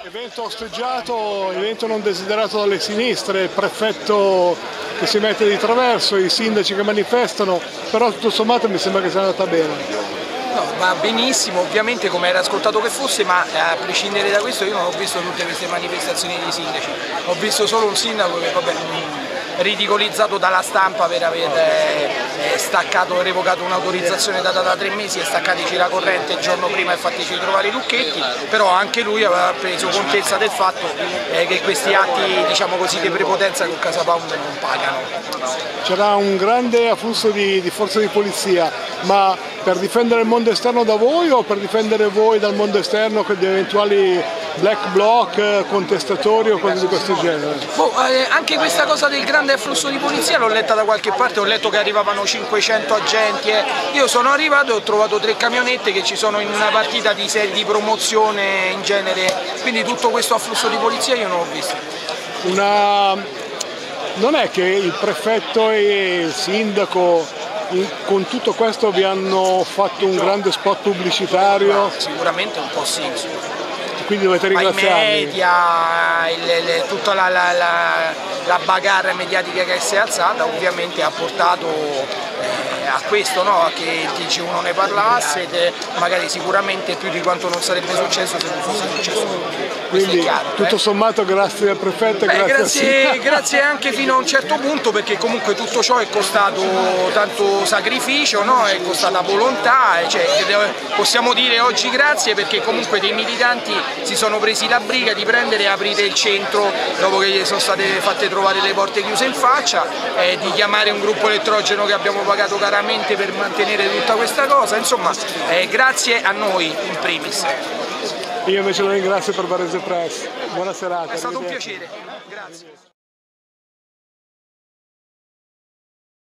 Evento osteggiato, evento non desiderato dalle sinistre, il prefetto che si mette di traverso, i sindaci che manifestano, però tutto sommato mi sembra che sia andata bene. No, va benissimo, ovviamente come era ascoltato che fosse, ma a prescindere da questo io non ho visto tutte queste manifestazioni dei sindaci, ho visto solo un sindaco che vabbè, ridicolizzato dalla stampa per aver staccato e revocato un'autorizzazione data da 3 mesi e staccateci la corrente il giorno prima e fateci trovare i lucchetti, però anche lui aveva preso contezza del fatto che questi atti, diciamo così, di prepotenza con Casa Pound non pagano. C'era un grande afflusso di forze di polizia, ma per difendere il mondo esterno da voi o per difendere voi dal mondo esterno di eventuali black bloc, contestatori o cose di questo genere? Anche questa cosa del grande afflusso di polizia l'ho letta da qualche parte, ho letto che arrivavano 500 agenti, io sono arrivato e ho trovato 3 camionette che ci sono in una partita di serie di promozione in genere, quindi tutto questo afflusso di polizia io non l'ho visto. Non è che il prefetto e il sindaco con tutto questo vi hanno fatto un grande spot pubblicitario? Sicuramente un po' sì. Quindi dovete ringraziarli. I media, tutta la bagarre mediatica che si è alzata ovviamente ha portato a questo, no? Che il TG1 ne parlasse, magari sicuramente più di quanto non sarebbe successo se non fosse successo. Quindi chiaro, tutto sommato grazie al prefetto e grazie anche fino a un certo punto, perché comunque tutto ciò è costato tanto sacrificio, no? È costata volontà, possiamo dire oggi grazie perché comunque dei militanti si sono presi la briga di prendere e aprire il centro dopo che gli sono state fatte trovare le porte chiuse in faccia, di chiamare un gruppo elettrogeno che abbiamo pagato caramente per mantenere tutta questa cosa, insomma grazie a noi in primis. Io invece lo ringrazio per Varese Press, buona serata. È stato un piacere, grazie.